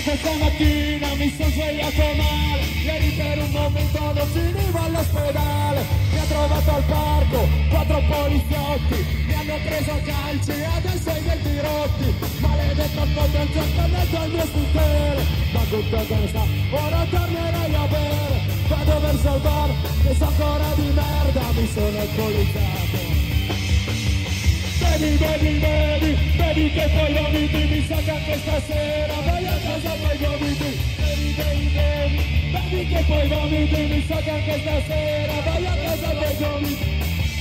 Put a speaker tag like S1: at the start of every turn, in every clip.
S1: Questa mattina mi sono svegliato male, ieri per un momento non finivo all'ospedale. Mi ha trovato al parco, 4 poliziotti, mi hanno preso a calci e adesso i denti rotti. Maledetto mondo, il giornalletto al mio scooter. Ma tutto questa, ora tornerai a bere. Vado verso il bar, che so ancora di merda, mi sono alcolizzato. Bevi, bevi, bevi, bevi che poi vomiti, mi sa che anche stasera vai a casa poi vomiti. Bevi, bevi, bevi, bevi che poi vomiti, mi sa che anche stasera vai a casa poi vomiti.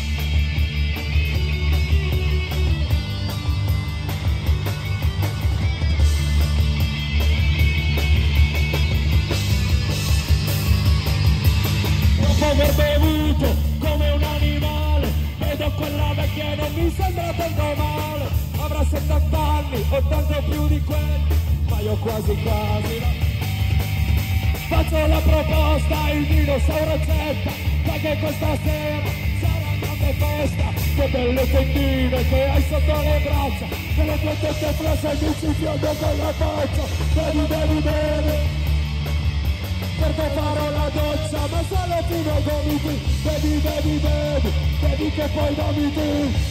S1: Dopo aver bevuto come un animale, vedo quella vecchia e non mi sembra tanto male. Avrà 70 anni o tanto più di quelli, ma io quasi quasi no. Faccio la proposta, il dinosauro accetta, perché questa sera sarà una grande festa. Che belle tendine che hai sotto le braccia, che le tue tette flash e mi ci fiodo con la faccia. Bevi, bevi, bevi, perché farò la doccia, ma solo fino ai gomiti. Bevi, bevi, bevi, bevi che poi vomiti.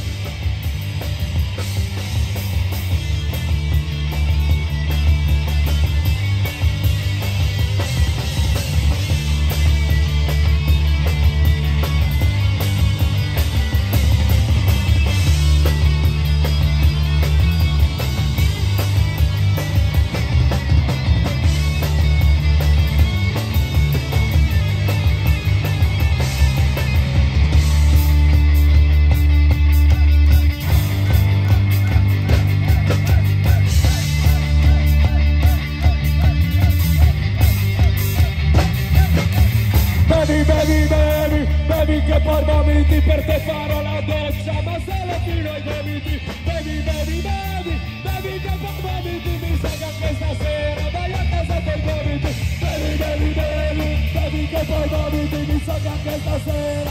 S1: Bevi, bevi, bevi, bevi che poi vomiti, per te farò la doccia, ma solo fino ai gomiti. Bevi, bevi, bevi, bevi che poi vomiti, mi sa che anche stasera vai a casa per gomiti. Bevi, bevi, bevi, bevi che poi vomiti, mi sa che anche stasera.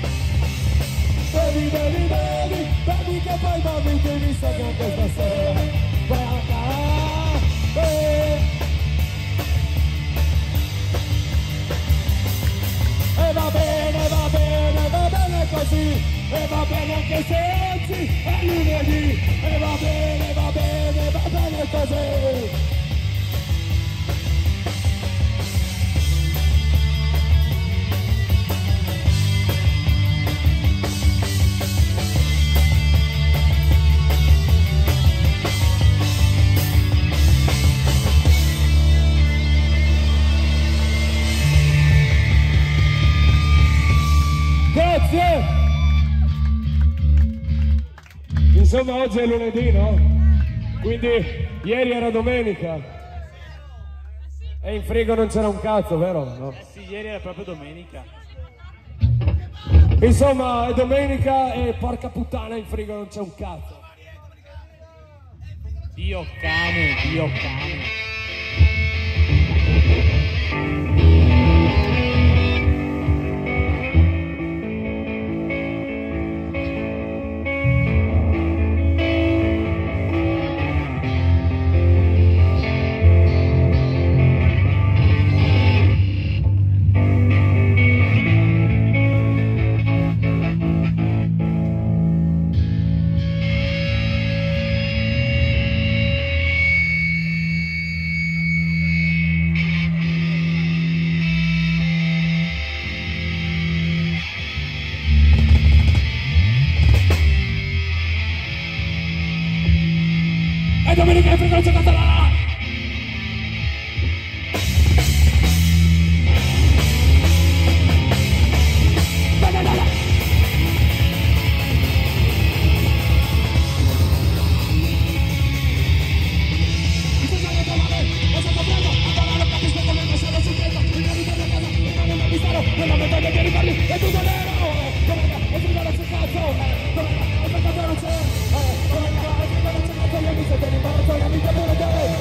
S1: Bevi, bevi, bevi, bevi che poi vomiti, mi sa che anche stasera. Vai a casa, e va bene, va bene, va bene così, e va bene anche se oggi è lunedì, e va bene, va bene, va bene così. Grazie! Insomma oggi è lunedì, no? Quindi ieri era domenica. E in frigo non c'era un cazzo, vero? No?
S2: Sì, ieri era proprio domenica.
S1: Insomma è domenica e porca puttana in frigo non c'è un cazzo.
S2: Dio cane, Dio cane.
S1: E domenica in frigo non c'è cazzo là! Nella metà dei miei riparli è tutto nero. E tu non c'è cazzo. Non c'è cazzo. Non c'è cazzo. Non c'è cazzo. Non c'è cazzo. Non c'è cazzo. Non c'è cazzo. Non c'è cazzo. Non c'è cazzo.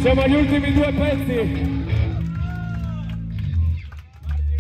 S1: Siamo agli ultimi due pezzi.